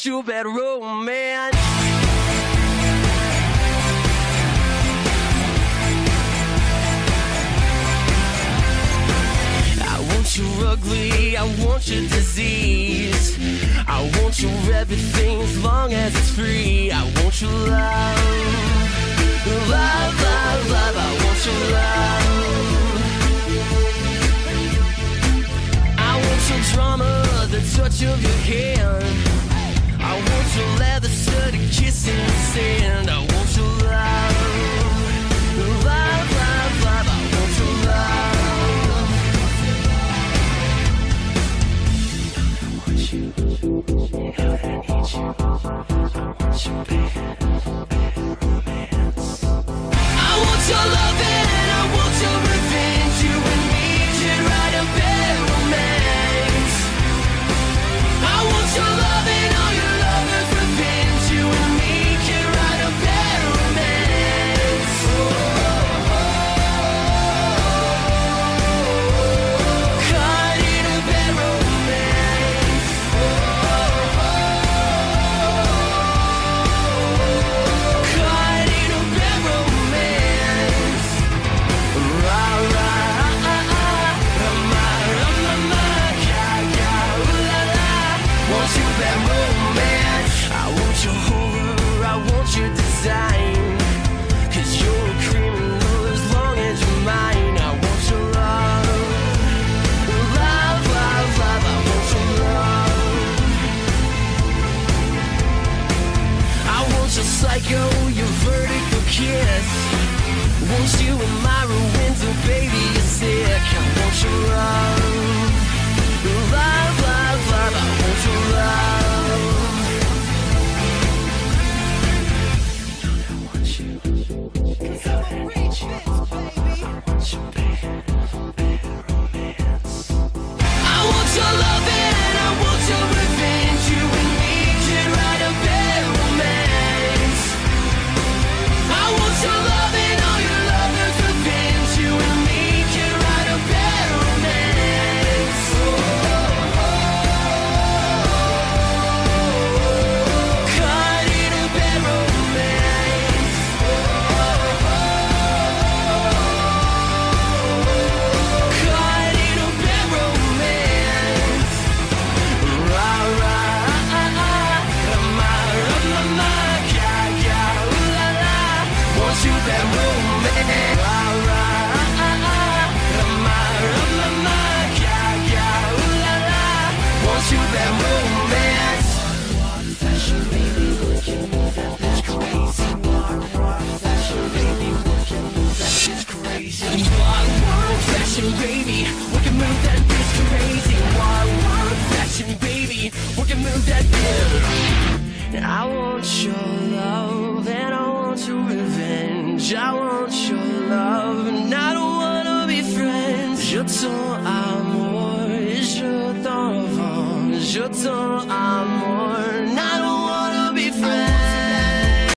want your bad romance. I want your ugly, I want your disease. I want your everything as long as it's free. I want your love. Love, love, love, I want your love. I want your drama, the touch of your hand. I want your leather studded kiss in the sand. I want your love. Love, love, love, I want your love. I want you, you know that I need you. I want your bad romance. I want your love and I want your revenge. You and me should write a bad romance. I want your love and all your lovers' revenge. You and me can write a bad romance. Caught in a bad romance. Caught in a bad romance. Rah, rah, ah, ah, ooh, la, la. Want you bad romance. I want your horror, I want your design. 'Cause you're a criminal as long as you're mine. I want your love. Love, love, love, I want your love. I want your psycho, your vertical kiss. Want you in my ruins, oh baby, you're sick. I want your love. Love, love, love, I want your love. I want you, 'cause I need you. I want your bad romance. I want your love and I want your revenge. You and me can write a bad romance. I want your love and all your lovers' revenge. You and me can write a bad romance. Caught in a bad romance. Caught in a bad romance. Rah, rah, ah, ah, ma, ooh, la, la. Want you bad romance. Rah, rah, ah, ah, ma, ooh, la, la. Want you bad romance. Fashion baby, look at me, that's crazy. Walk, fashion baby, look at me, that's crazy. Walk, fashion baby, we can move that bitch crazy. Walk, fashion baby, we can move that bitch. I want your love and I want your revenge. I want your love and I don't wanna be friends. Je t'en amour, je t'en vends, je t'en amour.